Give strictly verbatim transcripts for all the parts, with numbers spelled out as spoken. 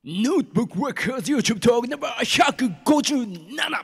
ノートブックワーカーズ YouTube 動画ナンバーひゃくごじゅうなな。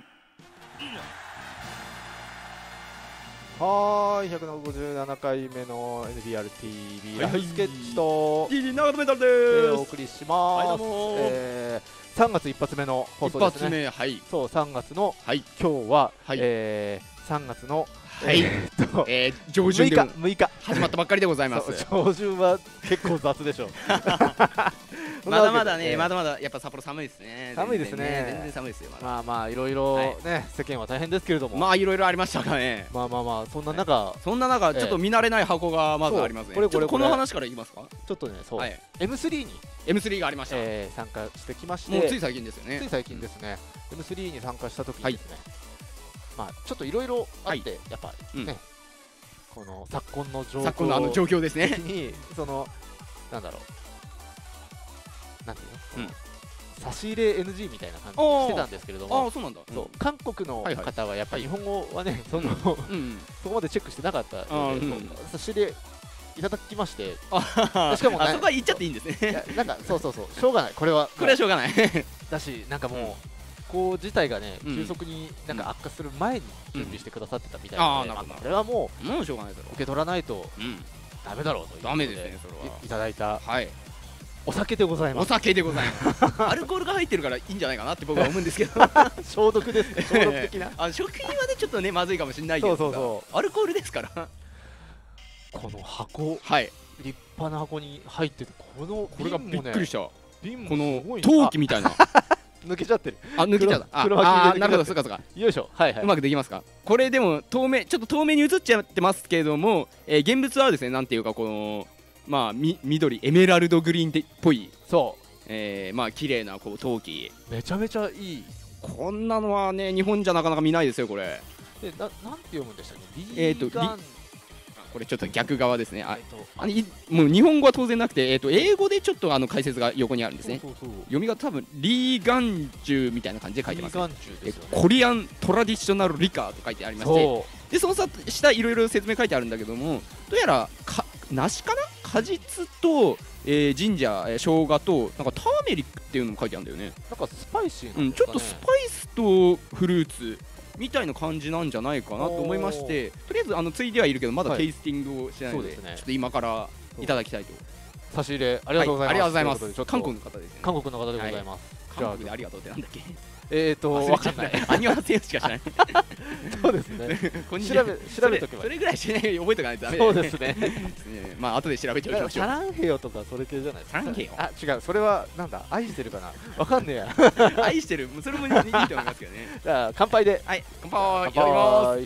はーい、ひゃくごじゅうななかいめの エヌビーアールティービー ラフスケッチとティービー 長野メタルででお送りします。 はいどうもえー、さんがつ一発目の放送一ですね。 発目、はい。 そう、さんがつのはい今日は、 はいえー、さんがつのはいえーっとえー、上旬 6 で日6日始まったばっかりでございまそうす。 上旬は結構雑でしょまだまだね、まだだまだやっぱ札幌寒いですね。 寒いですね全然全然寒いですよ。まだまあまあいろいろね、世間は大変ですけれども、 まあいろいろありましたかね。 まあまあまあそんな中、 そんな中、ちょっと見慣れない箱がまずありますね。 そうこれこれちょっとこの話からいきますか。 ちょっとね、そう、 はい。 エムスリー に、 エムスリー がありました。 えー、参加してきまして、 もうつい最近ですよね。 つい最近ですね、エムスリー に参加した時にですね、まあちょっといろいろあって、やっぱね、この昨今の状況昨今のあの状況ですね。 にそのなんだろう、なんていうの、差し入れ エヌジー みたいな感じにしてたんですけれども、 ああそうなんだ。 そう韓国の方はやっぱり日本語はね、そのそこまでチェックしてなかったので、差し入れいただきまして、しかもあそこは言っちゃっていいんですね。 なんかそうそうそう、しょうがない、これはこれはしょうがないだし、なんかもうこう自体がね、急速になんか悪化する前に準備してくださってたみたいなので、これはもうもうしょうがないだろう、 受け取らないとダメだろうということで、 ダメですね、それはいただいたはいお酒でございます。 お酒でございますアルコールが入ってるからいいんじゃないかなって僕は思うんですけど消毒ですね、消毒的なあ、食品はねちょっとねまずいかもしれないけど、 そうそうそう、 アルコールですからこの箱、 はい、 立派な箱に入ってて、このこれがびっくりした。こ瓶のも陶器みたいな抜けちゃってる。 あ、抜けちゃった。ああ、なるほど、そうかそうか。 よいしょ、はいはい。 うまくできますか。これでも透明、ちょっと透明に映っちゃってますけれども、えー、現物はですね、なんていうかこのまあみ緑エメラルドグリーンっぽい、そう、えー、まあ綺麗なこう陶器。 めちゃめちゃいい。 こんなのはね日本じゃなかなか見ないですよこれ。 で、ななんて読むんでしたっけ。 えっとこれちょっと逆側ですね。あ、あのもう日本語は当然なくて、えっと英語でちょっとあの解説が横にあるんですね。読みが多分リーガンジュみたいな感じで書いてます、ね。コリアントラディショナルリカーと書いてありまして、でその下いろいろ説明書いてあるんだけども、どうやらか梨かな、果実と、えー、ジンジャー、えー、生姜となんかターメリックっていうのも書いてあるんだよね。 なんかスパイシーな、 うん、ちょっとスパイスとフルーツみたいな感じなんじゃないかなと思いまして、とりあえずあのついではいるけどまだテイスティングをしてないので、ちょっと今からいただきたいと。 差し入れありがとうございます。 ありがとうございます。韓国の方ですね。 韓国の方でございます。 韓国でありがとうってなんだっけ。 えーとわかんない。 アニワセヨしか知らない。 そうですね。調べ調べとけば。 それぐらいしない覚えとかないとダメ。 そうですね。 まあ後で調べておきましょう。 サランヘヨとかそれ系じゃないですか。 サランヘヨ。 あ、違う、それはなんだ、愛してるかな。わかんねえや。 愛してる、それもいいと思いますけどね。 じゃあ乾杯で。 はい、乾杯。いただきます。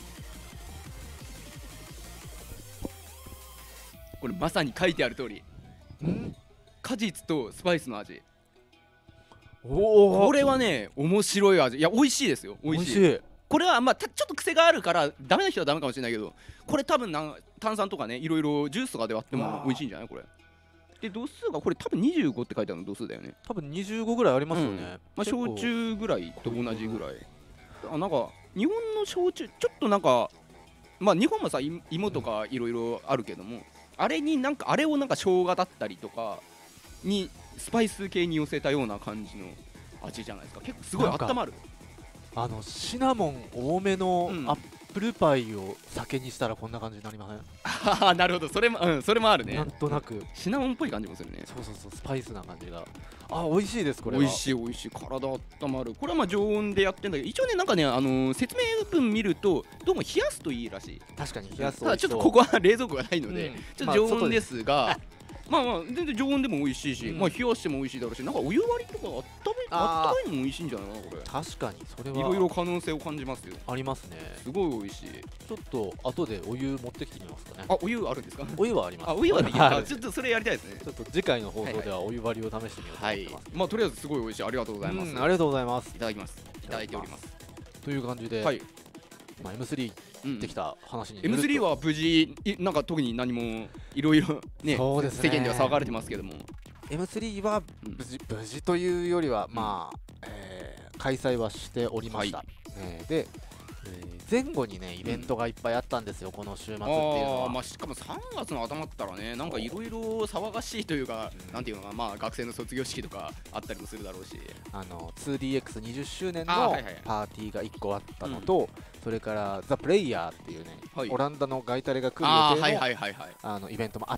これまさに書いてある通り。果実とスパイスの味。おお、これはね面白い味。いや美味しいですよ。美味しい。これはまあちょっと癖があるからダメな人はダメかもしれないけど、これ多分なん炭酸とかねいろいろジュースとかで割っても美味しいんじゃないこれ。で度数がこれ多分にじゅうごって書いてあるの度数だよね。 多分にじゅうごぐらいありますよね。 まあ焼酎ぐらいと同じぐらい。あ、なんか日本の焼酎ちょっとなんかまあ日本もさ芋とかいろいろあるけども、あれになんかあれをなんか生姜だったりとかにスパイス系に寄せたような感じの味じゃないですか。結構すごい温まる。 あのシナモン多めのアップルパイを酒にしたらこんな感じになりません？ ああ、なるほど、それも、うん、それもあるね。 なんとなくシナモンっぽい感じもするね。 そうそうそう、スパイスな感じが。あ、美味しいですこれは。 美味しい美味しい。体温まる。これはまあ常温でやってんだけど、一応ねなんかねあのー、説明文見るとどうも冷やすといいらしい。 確かに冷やす。 ただちょっとここは冷蔵庫がないので、うん、ちょっと常温ですが。まあまあ全然常温でも美味しいし、うん、まあ冷やしても美味しいだろうし、なんかお湯割りとかあっためあったかいのも美味しいんじゃないかなこれ。 確かにそれはいろいろ可能性を感じますよ。 ありますね。 すごい美味しい。 ちょっと後でお湯持ってきてみますかね。 あ、お湯あるんですか？お湯はあります。 あ、お湯はできる。ちょっとそれやりたいですね。 ちょっと次回の放送ではお湯割りを試してみようと思ってます。 まあとりあえずすごい美味しい。ありがとうございます。 ありがとうございます。 いただきます。いただいております。 という感じで、まあ エムスリーできた話にエムスリー は無事なんか特に何もいろいろね世間では騒がれてますけども、 エムスリー は無事無事というよりはまあ開催はしておりました。で前後にねイベントがいっぱいあったんですよ、この週末っていうのは。 まあしかもさんがつの頭ったらね、なんかいろいろ騒がしいというか、なんていうのかな、まあ学生の卒業式とかあったりもするだろうし、 あの ツーディーエックスにじゅっしゅうねんのパーティーがいっこあったのと、それからザ・プレイヤーっていうね、オランダのガイタレが来る予定のあのイベントもあって、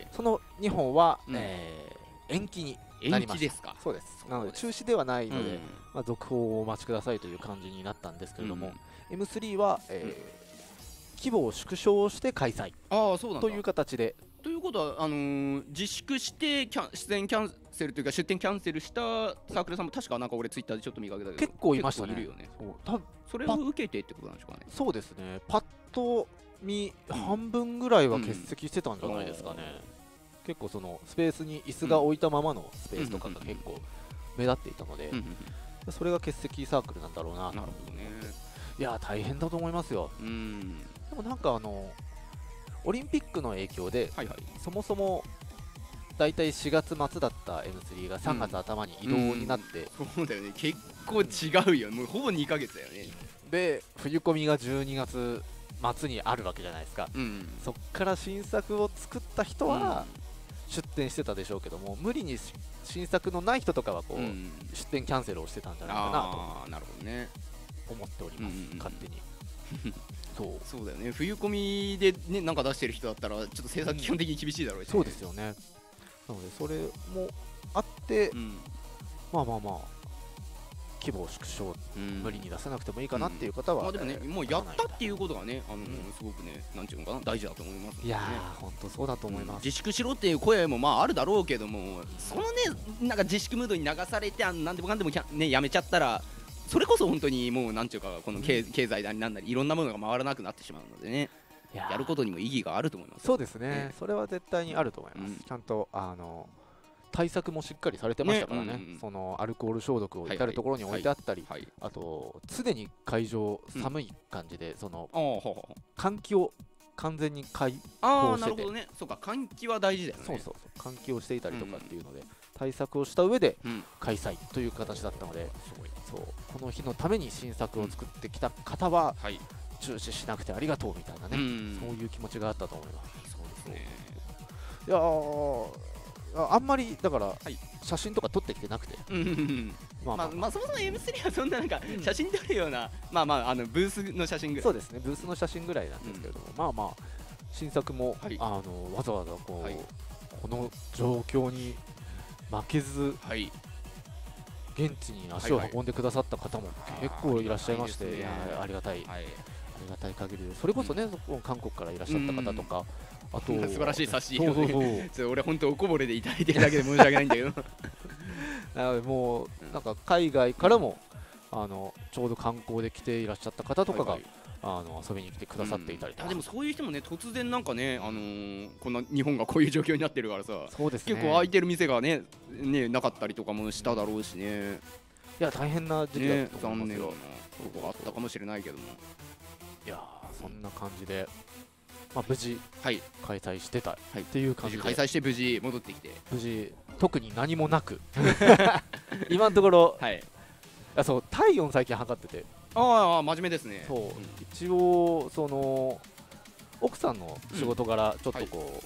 そのにほんは延期になりました。 延期ですか。 そうです。なので中止ではないので、まあ続報をお待ちくださいという感じになったんですけれども、エムスリー は、えー、規模を縮小して開催という形で。 ということはあのー、自粛してキャン出演キャンセルというか出店キャンセルしたサークルさんも確かなんか俺ツイッターでちょっと見かけたけど結構いましたね。 いるよね。そうそれを受けてってことなんでしょうかね。 そうですね。パッと見、うん、半分ぐらいは欠席してたんじゃないですかね。うんうん、結構そのスペースに椅子が置いたままのスペースとかが結構目立っていたので、それが欠席サークルなんだろうな。 なるほどね。 いや大変だと思いますよ。うん、でもなんかあのオリンピックの影響で、はいはい、そもそもだいたいしがつまつだった エムスリー がさんがつ頭に移動になって、 うんうん、そうだよね、結構違うよ、もうほぼにかげつだよね。 で冬コミがじゅうにがつまつにあるわけじゃないですか、うん、そっから新作を作った人は出店してたでしょうけども、無理に新作のない人とかはこう、うん、出店キャンセルをしてたんじゃないかなと。 あー、なるほどね、思っております、うんうん、勝手にそうそうだよね、冬込みでねなんか出してる人だったらちょっと制作基本的に厳しいだろうし、ね、 そうですよね。なのでそれもあって、うん、まあまあまあ規模を縮小、うん、無理に出さなくてもいいかなっていう方は、 うん、まあでもね、もうやったっていうことがね、あの、うん、すごくね、なんていうのかな、大事だと思います、ね、 いやー本当そうだと思います、うん、 自粛しろっていう声もまああるだろうけども、そのねなんか自粛ムードに流されてなんでもかんでもねやめちゃったら、それこそ本当にもうなんていうかこの 経,、うん、経済だになんだりいろんなものが回らなくなってしまうのでね、や, やることにも意義があると思います。 そうですね、ね、それは絶対にあると思います、うん、ちゃんとあの対策もしっかりされてましたからね、ね、うんうん、そのアルコール消毒を至るところに置いてあったり、はいはいはい、あと常に会場寒い感じで、うん、その換気を完全に開放してて、 あーなるほどね、そうか換気は大事だよね。 そうそうそう、換気をしていたりとかっていうので、うん、対策をした上で開催という形だったので、うん、そうこの日のために新作を作ってきた方は、うん、はい、中止しなくてありがとうみたいなね、うん、そういう気持ちがあったと思います。そうですね。いやーあんまりだから、はい、写真とか撮ってきてなくて、 まあまあそもそも エムスリー はそんななんか写真撮るような、うん、まあまああのブースの写真ぐらい、 そうですね、ブースの写真ぐらいなんですけれども、うん、まあまあ新作も、はい、あのわざわざこう、はい、この状況に負けず、はい、現地に足を運んでくださった方も結構いらっしゃいまして、いやありがたい、はい、ありがたい限りで、それこそね、うん、韓国からいらっしゃった方とか、あと素晴らしい差し入れをね、俺本当おこぼれでいただいてるだけで申し訳ないんだけどなのでもうなんか海外からもあのちょうど観光で来ていらっしゃった方とかが、はいはい、あの遊びに来てくださっていたりとか、 うん、でもそういう人もね突然なんかね、あのー、こんな日本がこういう状況になってるからさ、 そうですね、 結構空いてる店がねねなかったりとかもしただろうしね。 いや大変な時期だったと思いますよ、ね、残念なとこあったかもしれないけども、 いやそんな感じで、まあ、無事開催してたっていう感じで、 はい、開催して無事戻ってきて、 無事特に何もなく今のところ、はい、あそう体温最近測ってて、 ああ真面目ですね。 そう、うん、一応その奥さんの仕事柄ちょっとこう、うんはい、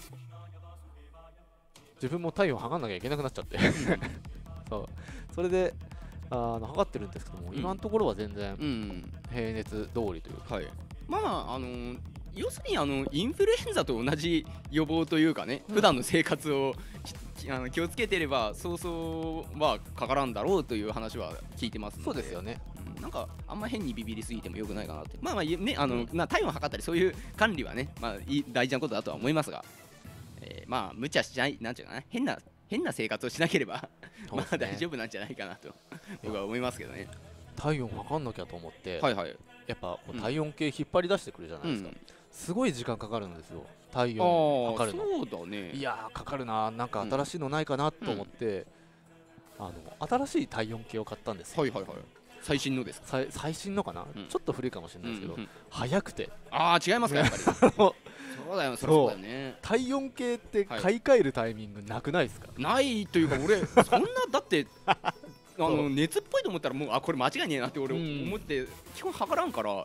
自分も体温測んなきゃいけなくなっちゃってそうそれであの測ってるんですけども、うん、今のところは全然平熱通りというか、 はい、まああのー要するにあのインフルエンザと同じ予防というかね、うん、普段の生活をあの気をつけてればそうそうはかからんだろうという話は聞いてますので、 そうですよね、 うん、なんかあんま変にビビりすぎてもよくないかなって、まあまあね、あの、うん、まあ体温測ったりそういう管理はね、まあ大事なことだとは思いますが、えー、まあ無茶しないなんていうかな、変な変な生活をしなければ、ね、まあ大丈夫なんじゃないかなと僕は思いますけどね。 体温測んなきゃと思って、 はいはい、 やっぱ体温計引っ張り出してくるじゃないですか、うん、すごい時間かかるんですよ、体温測るの。 そうだね、 いやーかかるな、なんか新しいのないかなと思って、うん、あの新しい体温計を買ったんですよ。 はいはいはい、最新のですか？ 最新のかな、うん、ちょっと古いかもしれないですけど、うんうん、早くて、 ああ違いますかやっぱりそうだよ、そうだよね。 体温計って買い替えるタイミングなくないですか？ ないというか俺そんなだってあの熱っぽいと思ったらもうあこれ間違いねえなって俺思って基本測らんから、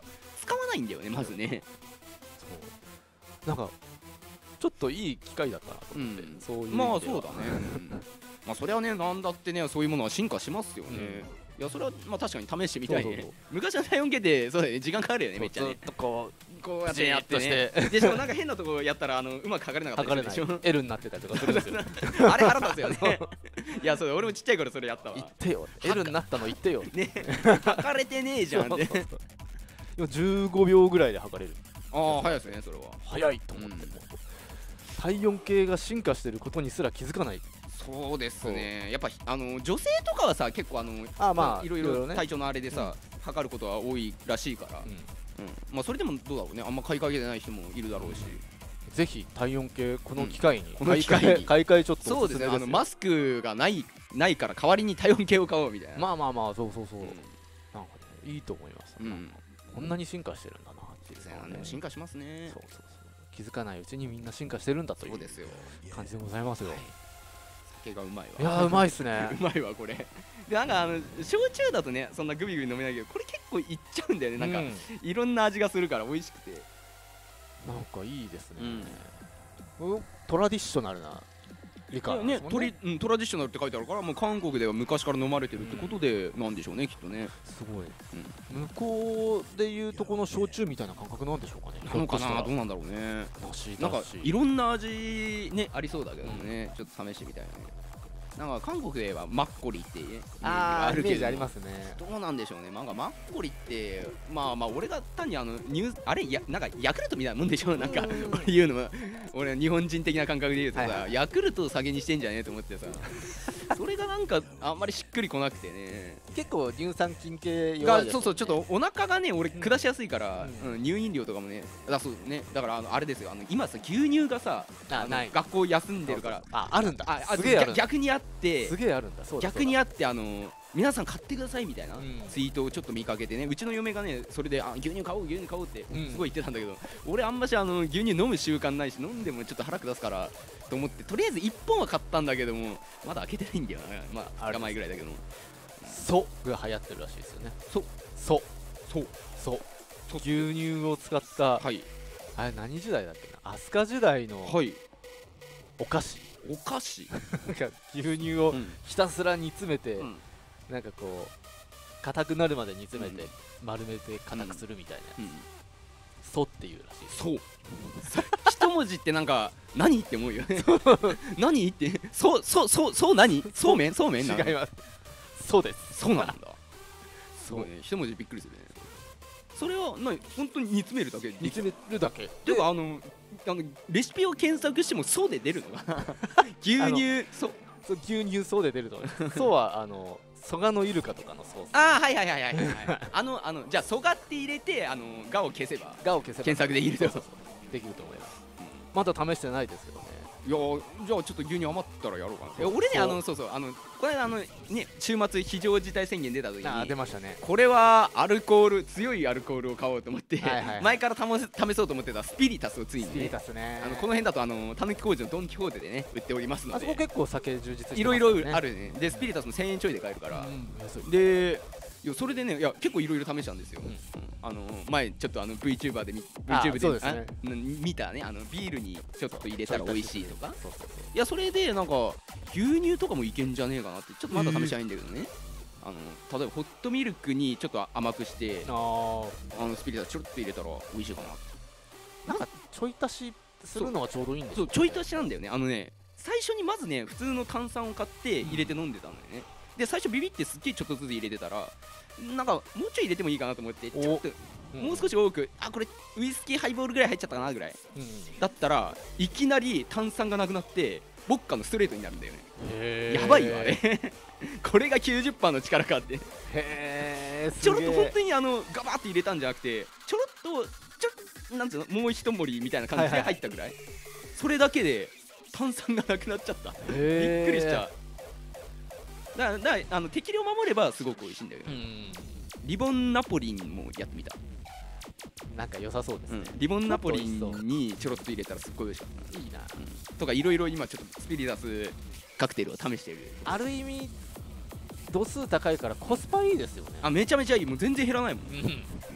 使わないんだよねまずね。 そうなんかちょっといい機会だったなと思って、うん、そういうまあそうだね、うん、まあそれはねなんだってねそういうものは進化しますよね、うん、いやそれはまあ確かに試してみたいね。そうそうそう昔の体温計ってそうだよね時間かかるよねめっちゃね。 ずっとこうこうやってやってねでしかもなんか変なとこやったらあのうまく測れなかったりするでしょ。 L になってたりとかするんですよあれ腹立つよねいやそう俺もちっちゃい頃それやったわ。 言ってよ L になったの言ってよね測れてねえじゃんって今じゅうごびょうぐらいで測れる。 ああ早いですねそれは。 早いと思って、うん、体温計が進化してることにすら気づかない。 そうですねやっぱあの女性とかはさ結構あのあ、まあ、 いろいろ体調のあれでさ、うん、測ることは多いらしいから、うんうん、まあそれでもどうだろうねあんま買いかけてない人もいるだろうし、 うん、ぜひ体温計この機会に、 うん、この機会に買い替えちょっとそうですねあのマスクがないないから代わりに体温計を買おうみたいな。 まあまあまあそうそうそう、うん、なんかねいいと思います、うん、こんなに進化してるんだなっていうのはね、 進化しますね。 そうそうそう気づかないうちにみんな進化してるんだという感じでございますよ。 酒がうまいわ。 いやーうまいっすねうまいわこれでなんかあの焼酎だとねそんなグビグビ飲めないけどこれ結構いっちゃうんだよねなんか、うん、いろんな味がするから美味しくてなんかいいですね、うん、トラディショナルな理解ねトリ、うん、トラディショナルって書いてあるからもう韓国では昔から飲まれてるってことでなんでしょうねきっとね。 すごい、うん、向こうでいうとこの焼酎みたいな感覚なんでしょうかね。 なのかなどうなんだろうね。なんかいろんな味ねありそうだけどね、うん、ちょっと試してみたいなね。なんか韓国ではマッコリっていうあるけどありますね。 どうなんでしょうね。なんかマッコリってまあまあ俺が単にあのニューあれやなんかヤクルトみたいなもんでしょなんか俺言うのは俺日本人的な感覚で言うとさ、はいはい、ヤクルトを酒にしてんじゃねえと思ってさそれがなんかあんまりしっくりこなくてね。 結構乳酸菌系弱いですね。 そうそうちょっとお腹がね俺下しやすいから、うんうん、乳飲料とかもねだそうねだからあのあれですよあの今さ牛乳がさあない学校休んでるからああるんだああすげえ逆にあってすげえあるんだそうだ逆にあってあの皆さん買ってくださいみたいなツイートをちょっと見かけてねうちの嫁がねそれであ牛乳買おう牛乳買おうってすごい言ってたんだけど、うん、俺あんましあの牛乳飲む習慣ないし飲んでもちょっと腹下すからと思ってとりあえずいっぽんは買ったんだけどもまだ開けてないんだよなまあふつかまえぐらいだけどソが流行ってるらしいですよね。 ソソソソ牛乳を使った、はい、あれ何時代だっけな飛鳥時代のお菓子、 お菓子なんか牛乳をひたすら煮詰めて、うん、なんかこう硬くなるまで煮詰めて、うん、丸めて硬くするみたいなやつ、うん、ソっていうらしいです。 そう一文字ってなんか何って思うよね何ってそうそうそうそう何そうめんそうめん違いますそうですそうなんだすごいね一文字びっくりするね。それは何本当に煮詰めるだけ煮詰めるだけっていうかあのあのレシピを検索してもそうで出るのかな牛乳そうそう牛乳そうで出るとそうはあの蘇我のイルカとかのソースああはいはいはいはいはいあのあのじゃあ蘇我って入れてあのガを消せばガを消せば検索できるとできると思います、うん、まだ試してないですけどね。 いやじゃあちょっと牛乳余ったらやろうかな。俺ねあのそうそうあのこれあのね週末非常事態宣言出た時にあ出ましたね。 これはアルコール強いアルコールを買おうと思って前から試そうと思ってたスピリタスをついにねスピリタスねあのこの辺だとあのたぬき工事のドン・キホーテでね売っておりますのであそこ結構酒充実してますね。 いろいろあるねでスピリタスもせんえんちょいで買えるから、うん、でいやそれでねいや結構いろいろ試したんですよ、うん、あの前ちょっとあの VTuber で VTuber で、ね、見たねあのビールにちょっと入れたら美味しいとかそうそうそういやそれでなんか牛乳とかもいけんじゃねえかなってちょっとまだ試しないんだけどねあの例えばホットミルクにちょっと甘くしてあのスピリタスちょろっと入れたら美味しいかな。 なんかちょい足しするのはちょうどいいんですよね。 そうちょい足しなんだよね。あのね最初にまずね普通の炭酸を買って入れて飲んでたんだよね、うん、で最初ビビってすっげえちょっとずつ入れてたらなんかもうちょい入れてもいいかなと思ってちょっともう少し多くあこれウイスキーハイボールぐらい入っちゃったかなぐらい、うん、だったらいきなり炭酸がなくなってボッカのストレートになるんだよね。やばいよあれこれが きゅうじゅっパーセント の力かってへちょろっと本当にあのガバーって入れたんじゃなくてちょろっとちょっとなんつうのもう一盛りみたいな感じで入ったぐらい、はいはい、それだけで炭酸がなくなっちゃったびっくりしちゃう。だからだからあの適量守ればすごく美味しいんだけど、うん、リボンナポリンもやってみた。 なんか良さそうですね、 うん、リボンナポリンにちょろっと入れたらすっごい美味しかった。いいな、うん、とかいろいろ今ちょっとスピリタスカクテルを試してる。 ある意味度数高いからコスパいいですよね。 あめちゃめちゃいいもう全然減らないもん、うん、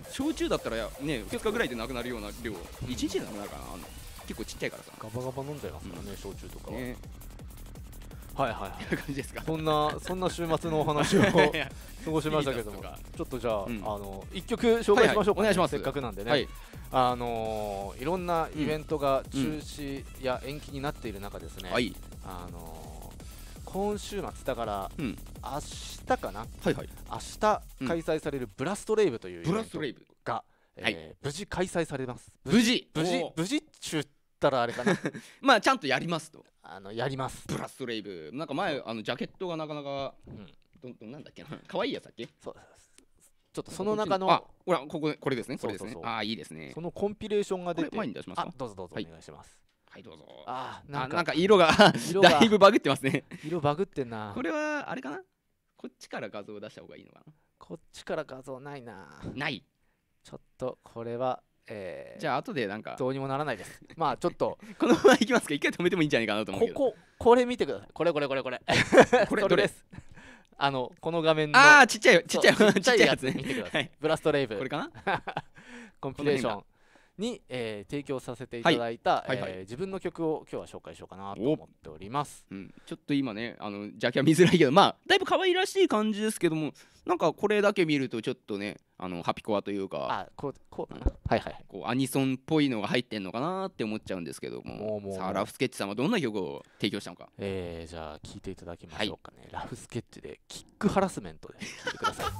焼酎だったらねふつかぐらいでなくなるような量いちにちでなくなるかな。結構ちっちゃいからさガバガバ飲んじゃいますからね、焼酎とかね。 はいはいはい、 感じですか。 そんなそんな週末のお話を過ごしましたけども、ちょっとじゃあ、うん、あの一曲紹介しましょうか、ね、 はいはい、お願いします。 せっかくなんでね、 はい、 あのー、いろんなイベントが中止や延期になっている中ですね、 はい、 あのー、今週末だから、うん、明日かな、 はいはい、 明日開催されるブラストレイブというイベントが、えーはい、無事開催されます。 無事無事無事っちゅったらあれかなまあちゃんとやりますと。 あのやりますブラストレイブ。なんか前あのジャケットがなかなか、うん、どどなんだっけな、可愛いやつだっけ。 そうちょっとその中の、 あほらこここれですね、これですね。ああいいですね。 そのコンピレーションが出て、 前に出しますか。 どうぞどうぞお願いします。 はいどうぞ。 あなんか色がだいぶバグってますね。 色バグってんな。 これはあれかな、こっちから画像を出した方がいいのかな。 こっちから画像ないな。 ない。 ちょっとこれはえー、 じゃあ後でなんかどうにもならないです。まあちょっとこのままいきますか。一回止めてもいいんじゃないかなと思うけど、 こここれ見てください。これこれこれこれこれどれです。 あのこの画面のああちっちゃいちっちゃいちっちゃいやつね。 見てください。ブラストレイブこれかなコンピレーションに、えー、提供させていただいた自分の曲を今日は紹介しようかなと思っております。 うん、ちょっと今ねあのジャケは見づらいけど、まあだいぶ可愛らしい感じですけども、なんかこれだけ見るとちょっとねあのハピコアというか、 あこうこう、うん、はいはい、 こうアニソンっぽいのが入ってんのかなって思っちゃうんですけども、もうさあラフスケッチさんはどんな曲を提供したのか。 えー、じゃあ聴いていただきましょうかね。はい、ラフスケッチでキックハラスメントで聴いてください。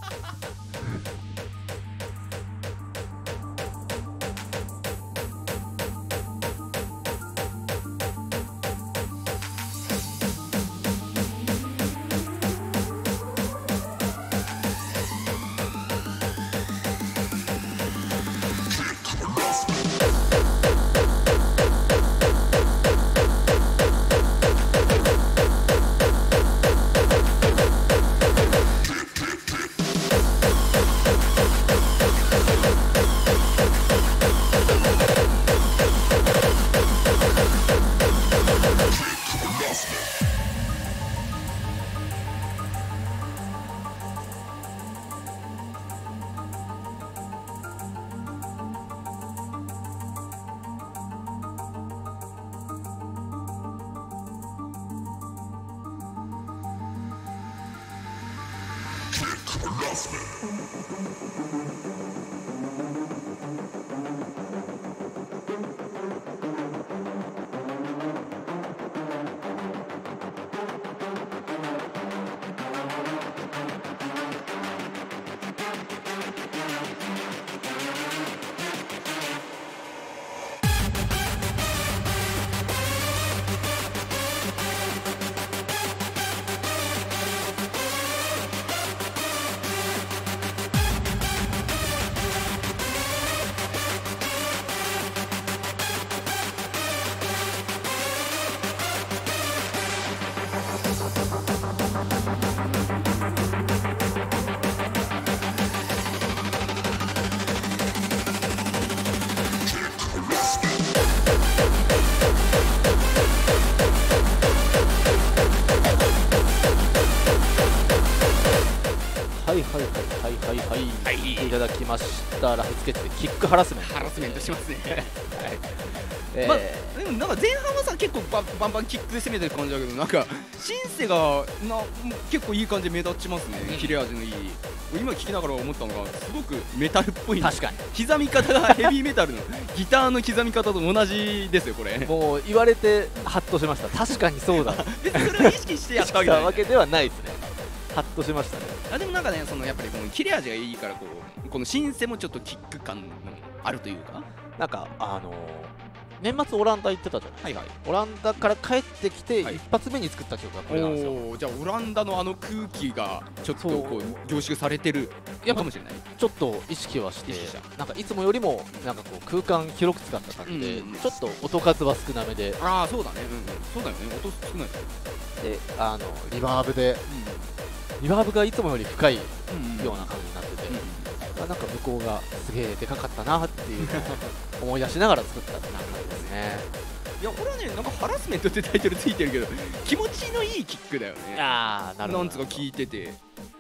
はいはいはいはいはいはい、いただきましたラフスケッチでキックハラスメントハラスメントしますね。はい、えー、まあでもなんか前半はさ結構バンバンバンキックで攻めてる感じだけど、なんかシンセがな結構いい感じで目立ちますね、うん、切れ味のいい。今聞きながら思ったのがすごくメタルっぽい。 確かに刻み方がヘビーメタルのギターの刻み方と同じですよこれ。 もう言われてハッとしました。確かにそうだ。 別にそれを意識してやったわけではないですね。ハッとしましたね。 あでもなんかね、そのやっぱりこの切れ味がいいからこうこのシンセもちょっとキック感あるというか、 なんかあのー、年末オランダ行ってたじゃないですか。はいはい、オランダから帰ってきて一発目に作った曲がこれなんですよ。 おじゃあオランダのあの空気がちょっとこう凝縮されてるかもしれない。 ちょっと意識はして、なんかいつもよりもなんかこう空間広く使った感じで、うん、ちょっと音数は少なめで。 ああそうだね、うんうん、そうだよね、音少ないで、あのリバーブで、うん、リバーブがいつもより深いような感じになってて、うんうん、なんか向こうがすげえでかかったなっていうのを思い出しながら作ったって感じですね。 いやこれはね、なんかハラスメントってタイトルついてるけど気持ちのいいキックだよね。 ああなるほど。 なんつうか聞いてて、こ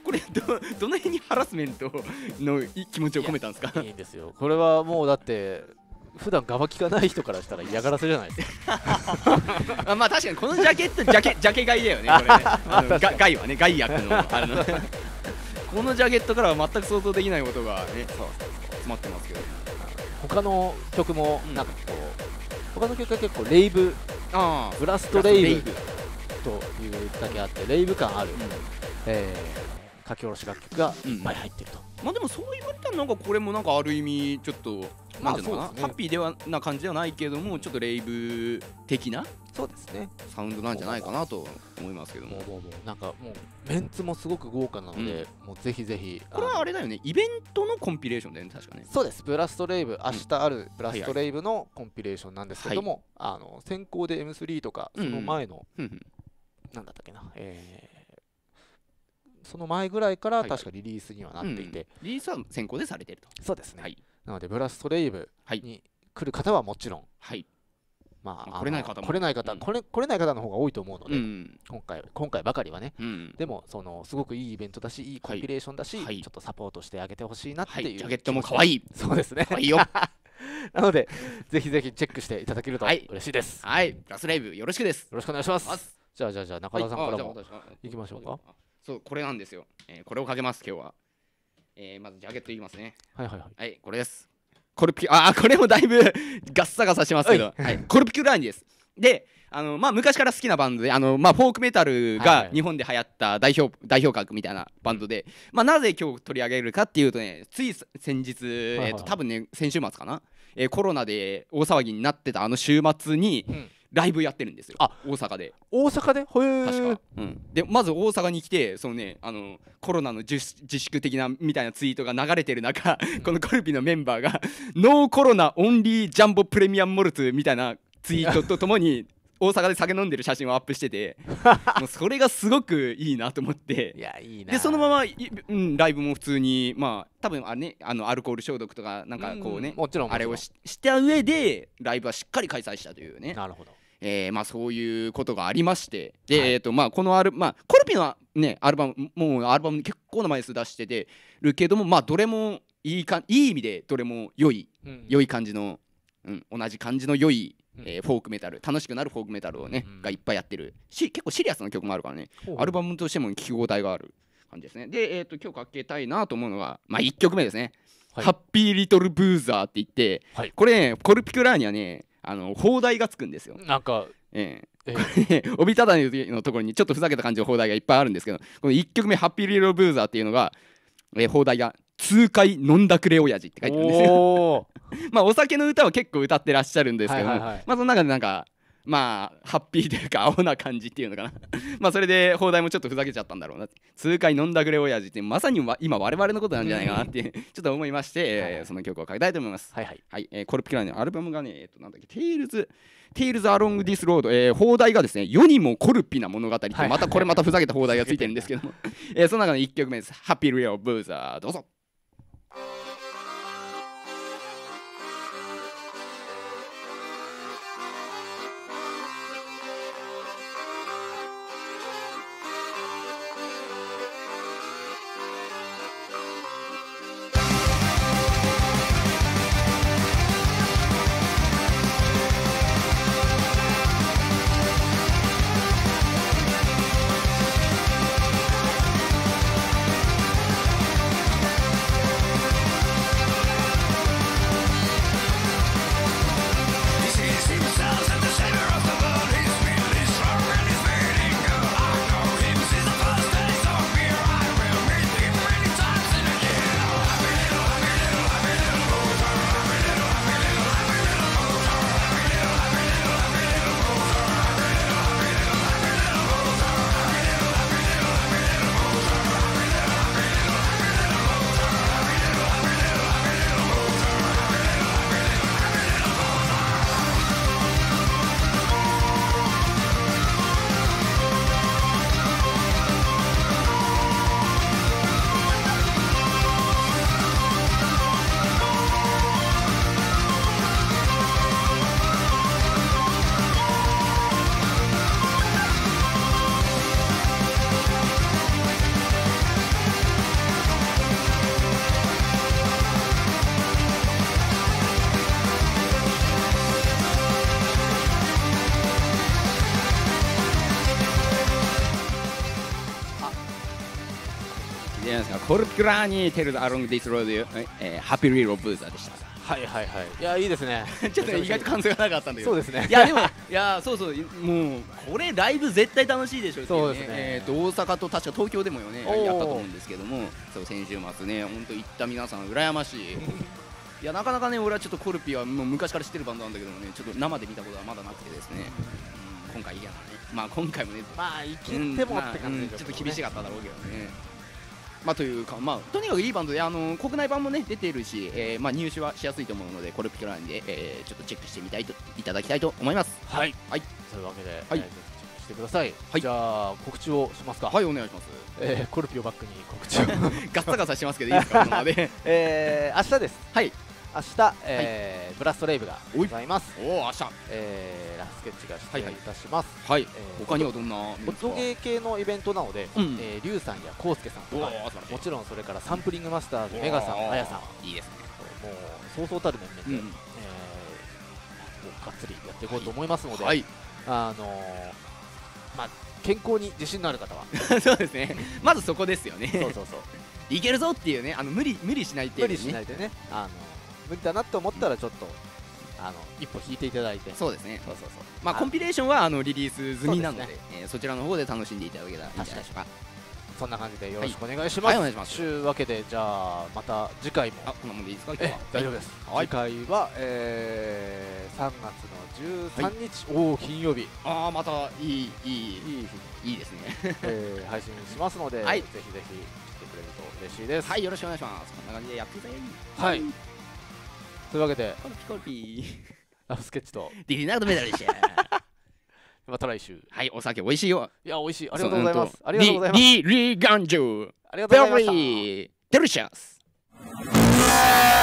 これどどの辺にハラスメントの気持ちを込めたんですか？ いいんですよ。これはもうだって普段側聞かない人からしたら嫌がらせじゃないですか。 あ、まあ確かにこのジャケットジャケジャケ買いだよね。これねあのガガイはね、ガイ役のあのこのジャケットからは全く想像できないことがね、そう詰まってますけど、 他の曲もなんかこう他の曲は結構レイブ、 あブラストレイブというだけあってレイブ感ある、うん、えー、書き下ろし楽曲がいっぱい入ってると、 うん、まあでもそう言われたらなんかこれもなんかある意味ちょっとなんていうのかな、ね、ハッピーではな感じではないけどもちょっとレイブ的なそうですねサウンドなんじゃないかなと思いますけども、 もうもうもうなんかもうメンツもすごく豪華なので、うん、もうぜひぜひこれはあれだよね、イベントのコンピレーションだよね、確かね。 そうです、ブラストレイブ、明日あるブラストレイブのコンピレーションなんですけども、はいはい、あの先行で エムスリー とかその前の、うんうん、なんだったっけな、えー、その前ぐらいから確かリリースにはなっていて、はいはい、うん、 リリースは先行でされてると。 そうですね、 はい、 なのでブラストレイブに来る方はもちろん、 はい、 まあ、 来れない方も来れない方、うん、来れ来れない方の方が多いと思うので、うん、今回今回ばかりはね、うん、でもそのすごくいいイベントだしいいコンピレーションだし、はい、ちょっとサポートしてあげてほしいなっていう、はい、 ジャケットも可愛い。 そうですね、 可愛いよなのでぜひぜひチェックしていただけると嬉しいです。 はい、ブラストレイブよろしくです。 よろしくお願いします。じゃあじゃあじゃあ中田さんからも、はい、いきましょうか。 そう、これなんですよ、えー、これをかけます今日は、えー、まずジャケットいきますね。 はいはいはい、 はい、これです。コルピュあーこれもだいぶガッサガサしますけど、はい、コルピュラーニです。で、あのまあ、昔から好きなバンドで、あの、まあ、フォークメタルが日本で流行った代表、代表格みたいなバンドで、まあ、なぜ今日取り上げるかっていうとね、つい先日、えーと多分ね先週末かな、えー、コロナで大騒ぎになってたあの週末に、うん、ライブやってるんですよ。あ、大阪で。 大阪で、へ確か、うん、でまず大阪に来て、そのね、あのコロナの自粛的なみたいなツイートが流れてる中、うん、このコルピのメンバーがノーコロナオンリージャンボプレミアムモルツみたいなツイートとともに大阪で酒飲んでる写真をアップしててもうそれがすごくいいなと思って、 いやいいな。 でそのまま、うん、ライブも普通に、まあ多分あれ、ね、あのアルコール消毒とかなんかこうね、 もちろんあれを し, した上でライブはしっかり開催したというね。 なるほど。 えーまあ、そういうことがありまして、で、はい、えーとまあ、このアル、まあ、コルピの、ね、アルバムもうアルバム結構な枚数出しててるけども、まあ、どれもいいかいい意味でどれも良い、うん、良い感じの、うん、同じ感じの良い、うん、えー、フォークメタル、楽しくなるフォークメタルをね、うん、がいっぱいやってるし、結構シリアスな曲もあるからね、アルバムとしても聴き応えがある感じですね。で、えーと今日かけたいなと思うのが、まあ、いっきょくめですね、はい、ハッピーリトルブーザーって言って、はい、これね、コルピクラーにはね、あの砲台がつくんですよ。 なんか、 ええー、おびただねのところにちょっとふざけた感じの砲台がいっぱいあるんですけど、このいっきょくめ「ハッピーリトルブーザー」っていうのが、えー、砲台が「痛快飲んだくれ親父」って書いてあるんですよまあお酒の歌は結構歌ってらっしゃるんですけども、はいはいはい、まあその中でなんかまあハッピーというか青な感じっていうのかなまあそれで砲台もちょっとふざけちゃったんだろうなって、痛快飲んだくれ親父ってまさに今我々のことなんじゃないかなってちょっと思いまして、えー、その曲をかけたいと思います。はいはい、はい、えー、コルピクラーのアルバムがね、えっとなんだっけ、テイルズテイルズアロングディスロード、えー、砲台がですね、世にもコルピな物語って、またこれまたふざけた砲台がついてるんですけどもえー、その中のいっきょくめです。ハッピーリトルブーザー、どうぞ。 コルピュラーニテルズアロングディスロード、えー、ハッピーリーロブーザーでした。 はいはいはい。いやいいですね。 ちょっと、ね、意外と感想がなかったんだけど。 そうですね。 いやでもいやそうそうもうこれライブ絶対楽しいでしょうっていうね。 そうですね。 えっと大阪と確か東京でもよねやったと思うんですけども、そう先週末ね本当行った皆さん羨ましい。いやなかなかね俺はちょっとコルピはもう昔から知ってるバンドなんだけどもねちょっと生で見たことはまだなくてですね。うん、今回嫌だね。まあ今回もねまあ行けてもって感じで、 うん、ちょっと厳しかっただろうけどね。まあというかまあとにかくいいバンドであの国内版もね出ているし、えー、まあ入手はしやすいと思うのでコルピュラーニで、えー、ちょっとチェックしてみたいといただきたいと思います。 はいはいそういうわけで、 はい、 えー、チェックしてください。はい、じゃあ告知をしますか。 はいお願いします。 えー、コルピをバックに告知をガッサガサしてますけどいいですかこのまで。 えー、明日です。 はい明日、えーはい、ブラストレイブがございます。 おお明日、 えー、ラスケッチが出演いたします。 はい、はいえー、他にはどんな音ゲー系のイベントなので、うん、えー、リュウさんやコウスケさんとかもちろんそれからサンプリングマスターズメガさん、あやさんいいですね。 もうそうそうたる面々で、うん、えー、がっつりやっていこうと思いますので、はい、あのー、まあ健康に自信のある方はそうですねまずそこですよね。 そうそうそういけるぞっていうねあの無理無理しないっていう、 ね、無理しないでねあの無理だなと思ったらちょっと、うん、あの一歩引いていただいてそうですねそうそうそうまあコンピレーションはあのリリース済みなので そ, で、ねえー、そちらの方で楽しんでいただけたらいいんじゃないでしょうか。 そんな感じでよろしくお願いします。 はい、はい、お願いします。 というわけでじゃあまた次回もあこんなもんでいいですか今日は。 大丈夫です、はい、次回は、えー、さんがつのじゅうさんにち、はい、おお金曜日ああまたいいいいいいいいですね、 えー、配信しますので、はい、ぜひぜひ来てくれると嬉しいです。 はいよろしくお願いします。こんな感じでやってくれ。 はい、というわけでコルピコルピラフスケッチとディリナードメダルでしたまた来週。 はいお酒美味しいよ。 いや美味しいありがとうございます。ありがとうございます。 リリガンジュありがとうございました。 デリシャス